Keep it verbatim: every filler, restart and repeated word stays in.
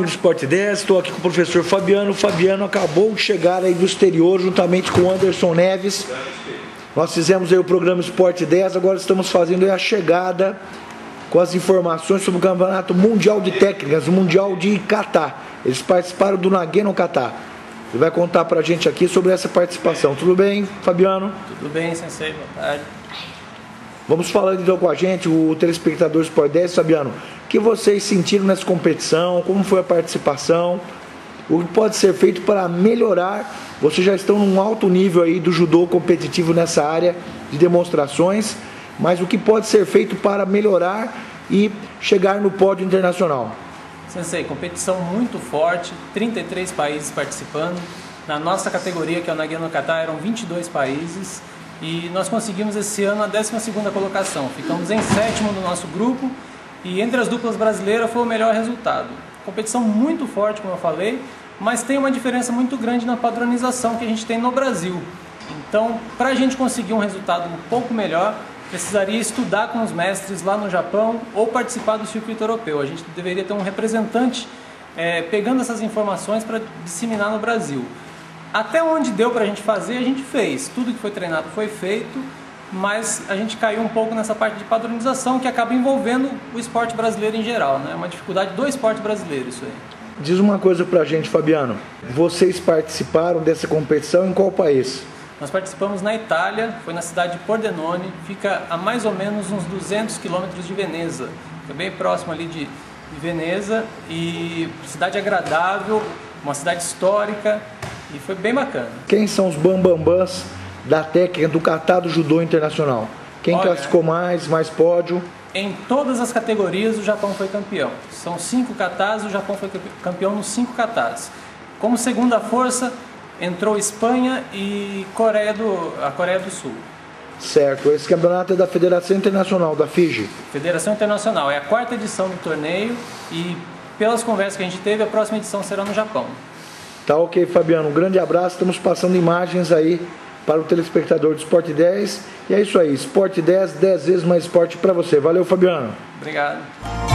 família Sport dez, estou aqui com o professor Fabiano. O Fabiano acabou de chegar aí do exterior, juntamente com o Anderson Neves. Nós fizemos aí o programa Sport dez, agora estamos fazendo aí a chegada com as informações sobre o Campeonato Mundial de Técnicas, o Mundial de Catar. Eles participaram do Nagano Catar. Ele vai contar pra gente aqui sobre essa participação. Tudo bem, Fabiano? Tudo bem, sensei, boa tarde. Vamos falando então com a gente, o telespectador Sport dez, Fabiano. O que vocês sentiram nessa competição? Como foi a participação? O que pode ser feito para melhorar? Vocês já estão num alto nível aí do judô competitivo nessa área de demonstrações, mas o que pode ser feito para melhorar e chegar no pódio internacional? Sensei, competição muito forte, trinta e três países participando. Na nossa categoria, que é o Nagano Catar, eram vinte e dois países e nós conseguimos esse ano a décima segunda colocação. Ficamos em sétimo no nosso grupo e entre as duplas brasileiras foi o melhor resultado. Competição muito forte, como eu falei, mas tem uma diferença muito grande na padronização que a gente tem no Brasil. Então, para a gente conseguir um resultado um pouco melhor, precisaria estudar com os mestres lá no Japão ou participar do circuito europeu. A gente deveria ter um representante é, pegando essas informações para disseminar no Brasil. Até onde deu para a gente fazer, a gente fez. Tudo que foi treinado foi feito, mas a gente caiu um pouco nessa parte de padronização que acaba envolvendo o esporte brasileiro em geral, né? É uma dificuldade do esporte brasileiro isso aí. Diz uma coisa pra gente, Fabiano. Vocês participaram dessa competição em qual país? Nós participamos na Itália, foi na cidade de Pordenone, fica a mais ou menos uns duzentos quilômetros de Veneza. Fica bem próximo ali de, de Veneza e cidade agradável, uma cidade histórica e foi bem bacana. Quem são os bambambãs da técnica do kata do judô internacional? Quem Olha, classificou mais, mais pódio? Em todas as categorias o Japão foi campeão. São cinco katas, o Japão foi campeão nos cinco katas. Como segunda força, entrou Espanha e Coreia do, a Coreia do Sul. Certo, esse campeonato é da Federação Internacional, da FIGE. Federação Internacional, é a quarta edição do torneio e pelas conversas que a gente teve, a próxima edição será no Japão. Tá ok, Fabiano, um grande abraço, estamos passando imagens aí para o telespectador do Sport dez. E é isso aí, Sport dez, dez vezes mais esporte para você. Valeu, Fabiano. Obrigado.